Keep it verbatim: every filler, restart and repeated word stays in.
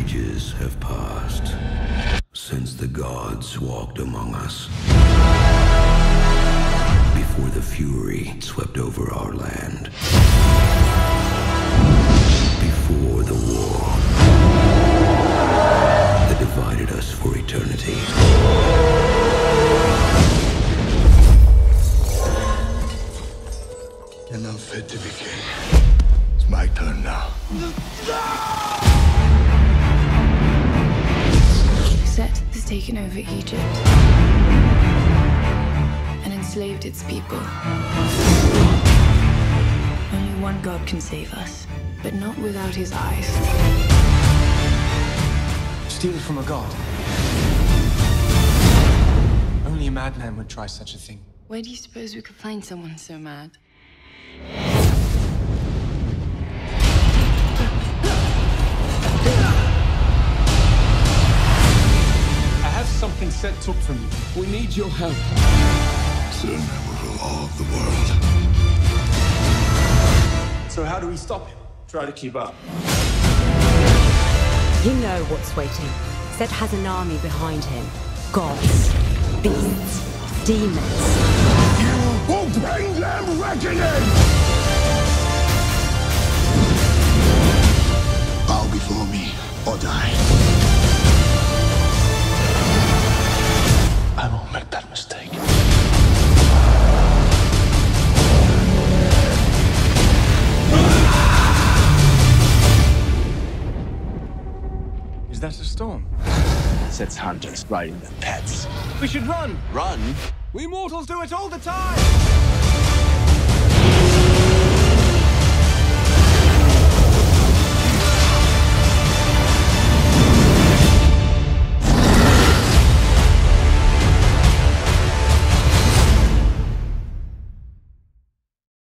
Ages have passed since the gods walked among us. Before the Fury swept over our land. Before the war that divided us for eternity. You're not fit to be king. It's my turn now. Set has taken over Egypt and enslaved its people. Only one God can save us, but not without his eyes. Steal from a god. Only a madman would try such a thing. Where do you suppose we could find someone so mad? I have something set took from you. We need your help. Soon I will rule all of the world. So how do we stop him? Try to keep up. You know what's waiting. Set has an army behind him. Gods, beasts, demons. You will bring them reckoning! Bow before me or die. I won't make that mistake. Is that a storm? Set's hunters riding their pets. We should run! Run? We mortals do it all the time!